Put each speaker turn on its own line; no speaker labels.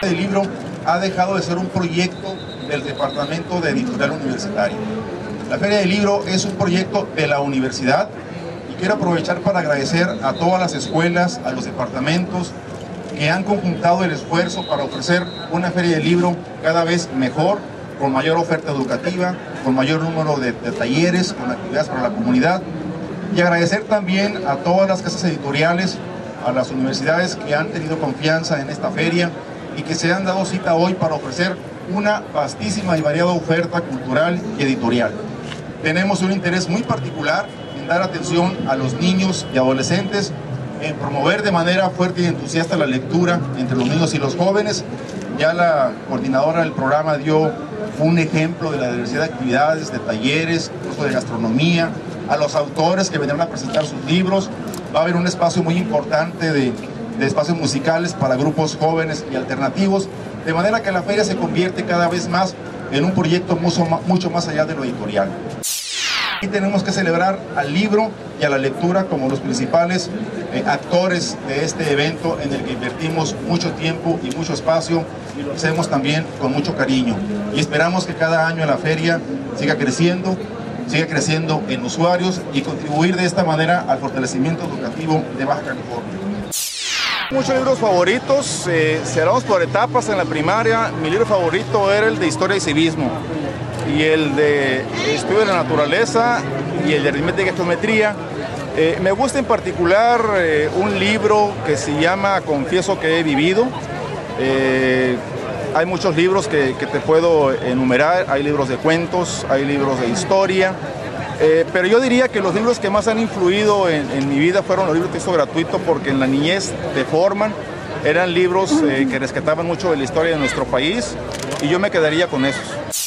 El libro ha dejado de ser un proyecto del Departamento de Editorial Universitaria. La Feria del Libro es un proyecto de la universidad y quiero aprovechar para agradecer a todas las escuelas, a los departamentos que han conjuntado el esfuerzo para ofrecer una Feria del Libro cada vez mejor, con mayor oferta educativa, con mayor número de talleres, con actividades para la comunidad, y agradecer también a todas las casas editoriales, a las universidades que han tenido confianza en esta feria y que se han dado cita hoy para ofrecer una vastísima y variada oferta cultural y editorial. Tenemos un interés muy particular en dar atención a los niños y adolescentes, en promover de manera fuerte y entusiasta la lectura entre los niños y los jóvenes. Ya la coordinadora del programa dio un ejemplo de la diversidad de actividades, de talleres, cursos de gastronomía, a los autores que vendrán a presentar sus libros. Va a haber un espacio muy importante de espacios musicales para grupos jóvenes y alternativos, de manera que la feria se convierte cada vez más en un proyecto mucho más allá de lo editorial. Y tenemos que celebrar al libro y a la lectura como los principales actores de este evento en el que invertimos mucho tiempo y mucho espacio y lo hacemos también con mucho cariño. Y esperamos que cada año la feria siga creciendo en usuarios y contribuir de esta manera al fortalecimiento educativo de Baja California.
Muchos libros favoritos, si hablamos por etapas en la primaria, mi libro favorito era el de Historia y Civismo, y el de Estudio de la Naturaleza y el de Aritmética y Geometría. Me gusta en particular un libro que se llama Confieso que he vivido. Hay muchos libros que te puedo enumerar, hay libros de cuentos, hay libros de historia, pero yo diría que los libros que más han influido en mi vida fueron los libros de texto gratuito, porque en la niñez te forman, eran libros que rescataban mucho de la historia de nuestro país y yo me quedaría con esos.